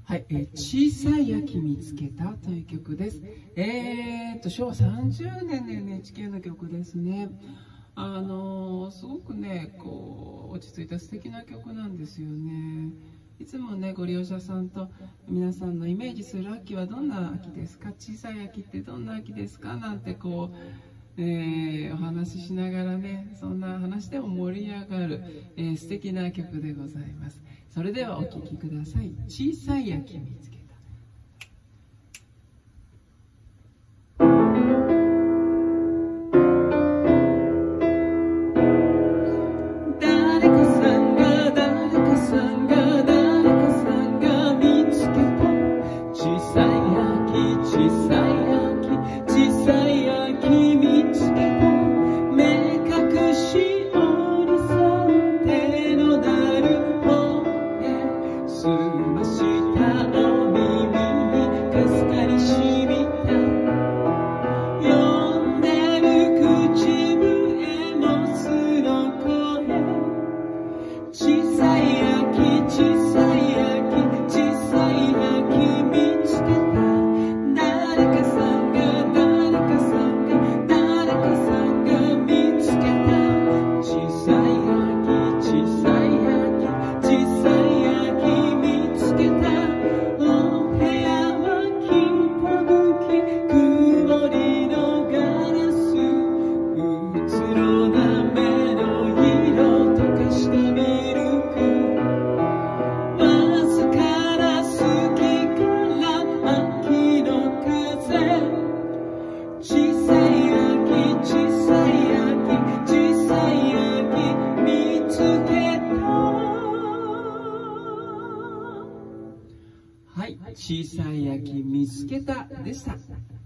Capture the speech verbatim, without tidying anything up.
はい、えー、小さい秋見つけたという曲です。えー、っと昭和さんじゅうねんの エヌエイチケー の曲ですね。あのー、すごくね、こう落ち着いた素敵な曲なんですよね。いつもね、ご利用者さんと皆さんのイメージする秋はどんな秋ですか、小さい秋ってどんな秋ですかなんてこう、えー、お話ししながらね、そんな話でも盛り上がる、えー、素敵な曲でございます。それではお聴きください。小さい秋見つけた。誰かさんが誰かさんが誰かさんが見つけた小さい秋、小さい秋、小さい秋見つけた。目隠しをりさ手のなる方へ澄ましたお耳にかすかにしみた。呼んでる口笛も巣の声。小さい秋、小さい秋、小さい秋見つけた。誰かさんが誰かさんが誰かさんが見つけた。小さい秋、小さい秋、小さい秋見つけた。お部屋は金吹き曇りのガラス。うつろな目の色溶かしたミルク。わずかな隙から秋の風。小さい秋、小さい秋、小さい秋見つけた。はい、小さい秋見つけたでした。